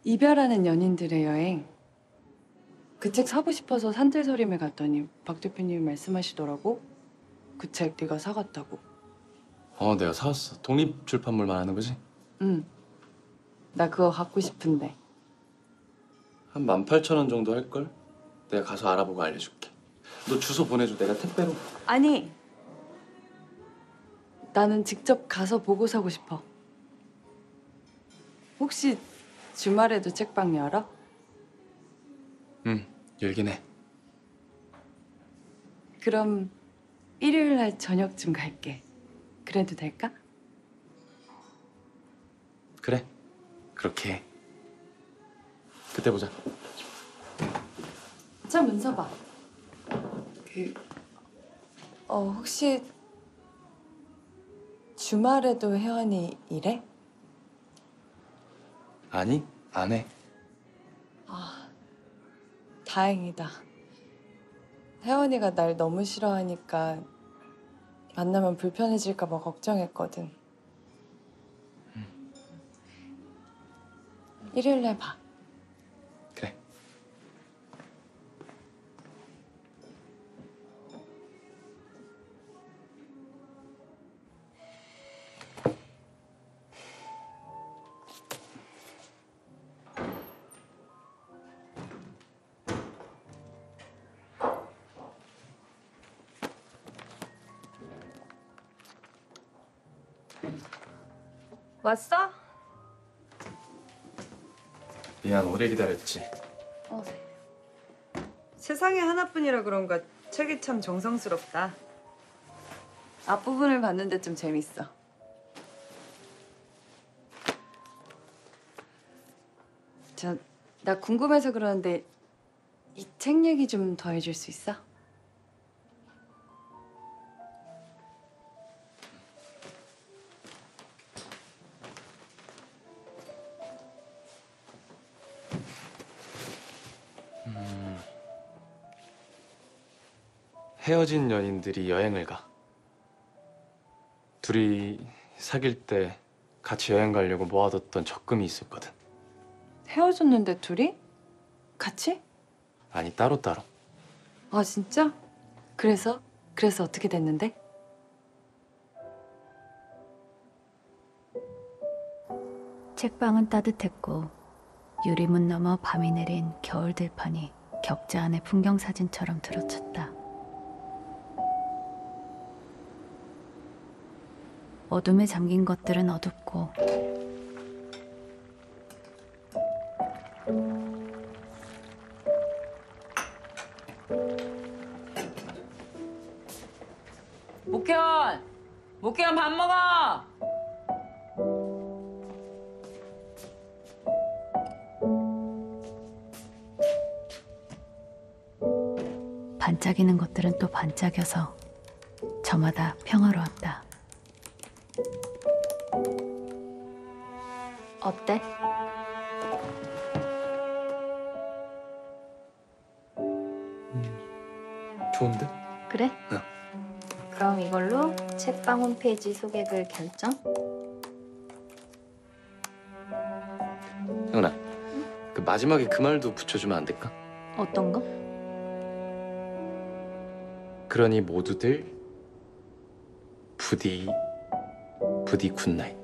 이별하는 연인들의 여행. 그 책 사고 싶어서 산들서림에 갔더니 박 대표님이 말씀하시더라고. 그 책 네가 사갔다고. 내가 사왔어. 독립출판물 말하는 거지? 응. 나 그거 갖고 싶은데. 한 18,000원 정도 할걸? 내가 가서 알아보고 알려줄게. 너 주소 보내줘. 내가 택배로. 아니. 나는 직접 가서 보고 사고 싶어. 혹시 주말에도 책방 열어? 응, 열긴 해. 그럼 일요일 날 저녁쯤 갈게. 그래도 될까? 그래. 그렇게 해. 그때 보자. 저 문서 봐. 혹시 주말에도 혜원이 일해? 아니, 안 해. 다행이다. 혜원이가 날 너무 싫어하니까 만나면 불편해질까 봐 걱정했거든. 일요일 날 봐. 그래. 왔어? 미안, 오래 기다렸지. 세상에 하나뿐이라 그런가 책이 참 정성스럽다. 앞부분을 봤는데 좀 재밌어. 나 궁금해서 그러는데 이 책 얘기 좀 더 해줄 수 있어? 헤어진 연인들이 여행을 가. 둘이 사귈 때 같이 여행 가려고 모아뒀던 적금이 있었거든. 헤어졌는데 둘이? 같이? 아니, 따로따로. 아 진짜? 그래서? 그래서 어떻게 됐는데? 책방은 따뜻했고 유리문 너머 밤이 내린 겨울 들판이 격자 안의 풍경 사진처럼 들어쳤다. 어둠에 잠긴 것들은 어둡고 목회원 밥 먹어! 반짝이는 것들은 또 반짝여서 저마다 평화로웠다. 어때? 좋은데? 그래? 응. 그럼 이걸로 책방 홈페이지 소개글 결정? 형아, 그 마지막에 그 말도 붙여주면 안 될까? 어떤 거? 그러니 모두들 부디 굿나잇.